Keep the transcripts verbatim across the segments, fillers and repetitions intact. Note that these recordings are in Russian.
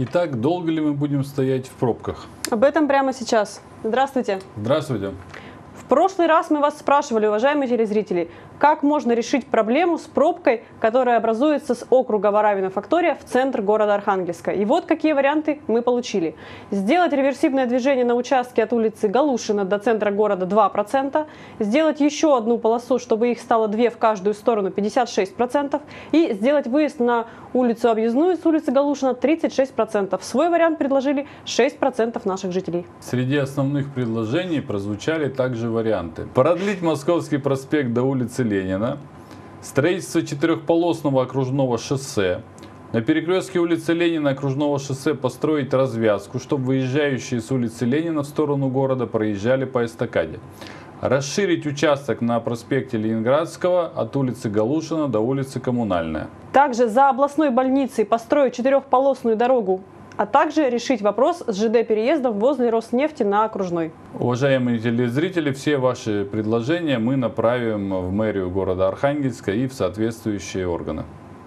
Итак, долго ли мы будем стоять в пробках? Об этом прямо сейчас. Здравствуйте. Здравствуйте. В прошлый раз мы вас спрашивали, уважаемые телезрители, как можно решить проблему с пробкой, которая образуется с округа Воравино-Фактория в центр города Архангельска. И вот какие варианты мы получили. Сделать реверсивное движение на участке от улицы Галушина до центра города два процента, сделать еще одну полосу, чтобы их стало две в каждую сторону, пятьдесят шесть процентов, и сделать выезд на улицу Объездную с улицы Галушина тридцать шесть процентов. Свой вариант предложили шесть процентов наших жителей. Среди основных предложений прозвучали также варианты. Продлить Московский проспект до улицы Ленина, строительство четырехполосного окружного шоссе, на перекрестке улицы Ленина и окружного шоссе построить развязку, чтобы выезжающие с улицы Ленина в сторону города проезжали по эстакаде. Расширить участок на проспекте Ленинградского от улицы Галушина до улицы Коммунальная. Также за областной больницей построить четырехполосную дорогу, а также решить вопрос с ЖД-переездом возле Роснефти на Окружной. Уважаемые телезрители, все ваши предложения мы направим в мэрию города Архангельска и в соответствующие органы.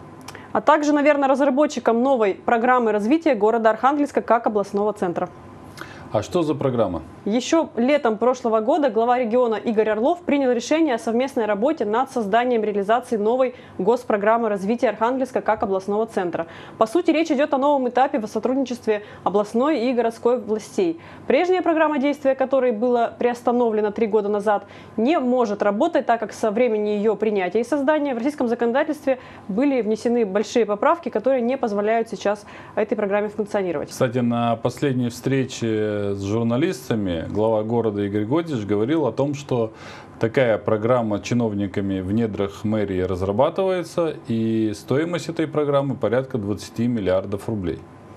А также, наверное, разработчикам новой программы развития города Архангельска как областного центра. А что за программа? Еще летом прошлого года глава региона Игорь Орлов принял решение о совместной работе над созданием реализации новой госпрограммы развития Архангельска как областного центра. По сути, речь идет о новом этапе в сотрудничестве областной и городской властей. Прежняя программа действия, которой была приостановлена три года назад, не может работать, так как со времени ее принятия и создания в российском законодательстве были внесены большие поправки, которые не позволяют сейчас этой программе функционировать. Кстати, на последней встрече с журналистами глава города Игорь Годиш говорил о том, что такая программа чиновниками в недрах мэрии разрабатывается, и стоимость этой программы порядка двадцати миллиардов рублей.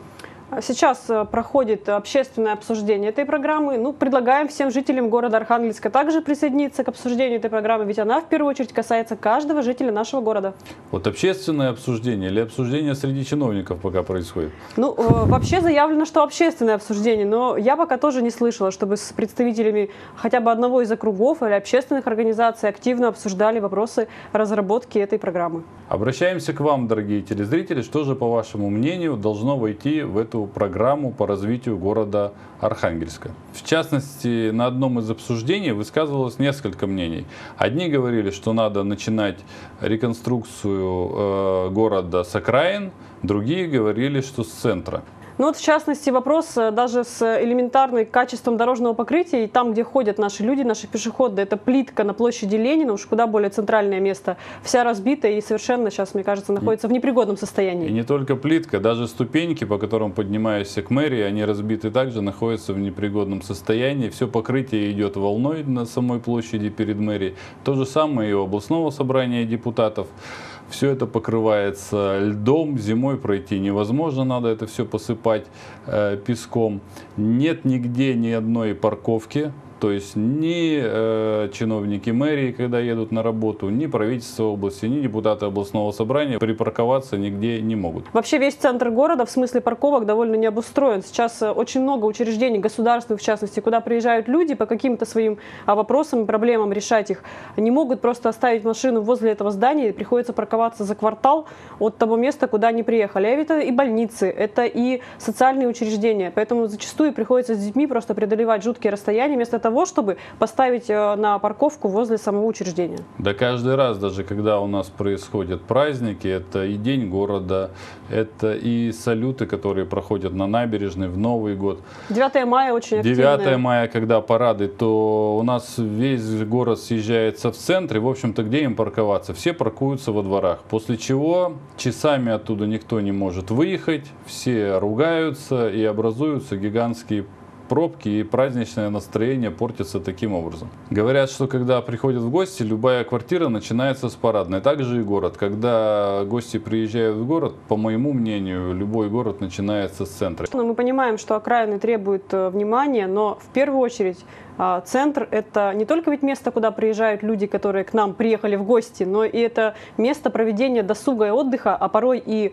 Сейчас проходит общественное обсуждение этой программы. Ну, предлагаем всем жителям города Архангельска также присоединиться к обсуждению этой программы, ведь она в первую очередь касается каждого жителя нашего города. Вот общественное обсуждение или обсуждение среди чиновников пока происходит? Ну, вообще заявлено, что общественное обсуждение, но я пока тоже не слышала, чтобы с представителями хотя бы одного из округов или общественных организаций активно обсуждали вопросы разработки этой программы. Обращаемся к вам, дорогие телезрители. Что же, по вашему мнению, должно войти в эту программу по развитию города Архангельска? В частности, на одном из обсуждений высказывалось несколько мнений. Одни говорили, что надо начинать реконструкцию э, города с окраин, другие говорили, что с центра. Ну вот в частности вопрос даже с элементарным качеством дорожного покрытия, и там, где ходят наши люди, наши пешеходы, это плитка на площади Ленина, уж куда более центральное место, вся разбита и совершенно сейчас, мне кажется, находится в непригодном состоянии. И не только плитка, даже ступеньки, по которым поднимаешься к мэрии, они разбиты также, находятся в непригодном состоянии. Все покрытие идет волной на самой площади перед мэрией. То же самое и у областного собрания депутатов. Все это покрывается льдом, зимой пройти невозможно, надо это все посыпать э, песком. Нет нигде ни одной парковки, то есть ни э, чиновники мэрии, когда едут на работу, ни правительство области, ни депутаты областного собрания припарковаться нигде не могут. Вообще весь центр города в смысле парковок довольно не обустроен. Сейчас очень много учреждений государственных, в частности, куда приезжают люди по каким-то своим вопросам, проблемам, решать их. Не могут просто оставить машину возле этого здания, приходится парковаться за квартал от того места, куда они приехали. А это и больницы, это и социальные учреждения. Поэтому зачастую приходится с детьми просто преодолевать жуткие расстояния вместо того, чтобы поставить на парковку возле самого учреждения. Да каждый раз, даже когда у нас происходят праздники, это и День города, это и салюты, которые проходят на набережной в Новый год. девятое мая очень активное. девятое мая, когда парады, то у нас весь город съезжается в центр, и, в общем-то, где им парковаться? Все паркуются во дворах, после чего часами оттуда никто не может выехать, все ругаются и образуются гигантские пробки, и праздничное настроение портится таким образом. Говорят, что когда приходят в гости, любая квартира начинается с парадной. Также и город. Когда гости приезжают в город, по моему мнению, любой город начинается с центра. Мы понимаем, что окраины требуют внимания, но в первую очередь центр – это не только ведь место, куда приезжают люди, которые к нам приехали в гости, но и это место проведения досуга и отдыха, а порой и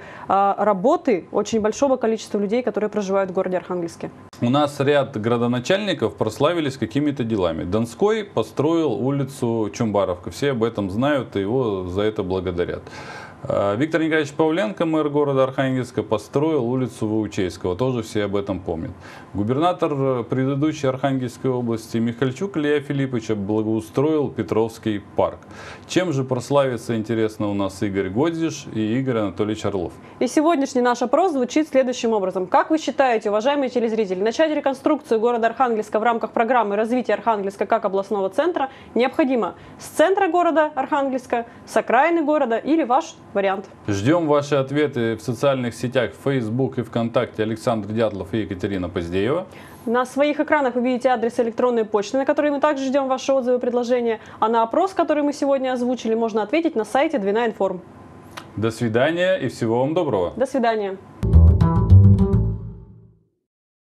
работы очень большого количества людей, которые проживают в городе Архангельске. У нас ряд градоначальников прославились какими-то делами. Донской построил улицу Чумбаровка. Все об этом знают и его за это благодарят. Виктор Николаевич Павленко, мэр города Архангельска, построил улицу Ваучейского. Тоже все об этом помнят. Губернатор предыдущей Архангельской области Михальчук Илья Филиппович благоустроил Петровский парк. Чем же прославится, интересно, у нас Игорь Годзиш и Игорь Анатольевич Орлов? И сегодняшний наш опрос звучит следующим образом. Как вы считаете, уважаемые телезрители, начать реконструкцию города Архангельска в рамках программы развития Архангельска как областного центра необходимо с центра города Архангельска, с окраины города или ваш вариант? Ждем ваши ответы в социальных сетях Facebook и ВКонтакте. Александр Дятлов и Екатерина Поздеева. На своих экранах вы видите адрес электронной почты, на который мы также ждем ваши отзывы и предложения. А на опрос, который мы сегодня озвучили, можно ответить на сайте Двина Информ. До свидания и всего вам доброго. До свидания.